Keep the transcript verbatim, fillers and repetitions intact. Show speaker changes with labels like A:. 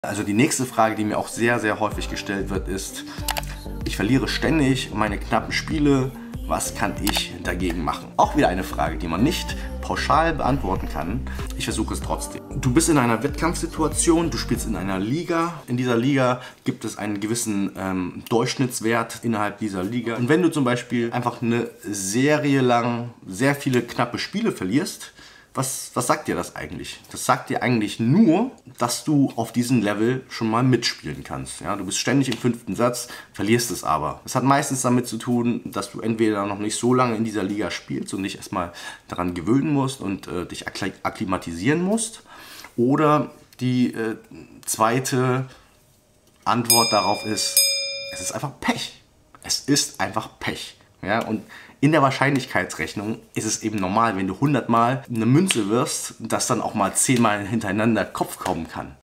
A: Also die nächste Frage, die mir auch sehr, sehr häufig gestellt wird, ist: Ich verliere ständig meine knappen Spiele, was kann ich dagegen machen? Auch wieder eine Frage, die man nicht pauschal beantworten kann. Ich versuche es trotzdem. Du bist in einer Wettkampfsituation, du spielst in einer Liga. In dieser Liga gibt es einen gewissen ähm, Durchschnittswert innerhalb dieser Liga. Und wenn du zum Beispiel einfach eine Serie lang sehr viele knappe Spiele verlierst, Was, was sagt dir das eigentlich? Das sagt dir eigentlich nur, dass du auf diesem Level schon mal mitspielen kannst. Ja, du bist ständig im fünften Satz, verlierst es aber. Das hat meistens damit zu tun, dass du entweder noch nicht so lange in dieser Liga spielst und dich erstmal daran gewöhnen musst und äh, dich akklimatisieren musst. Oder die äh, zweite Antwort darauf ist, es ist einfach Pech. Es ist einfach Pech. Ja, und in der Wahrscheinlichkeitsrechnung ist es eben normal, wenn du hundert Mal eine Münze wirfst, dass dann auch mal zehn Mal hintereinander Kopf kommen kann.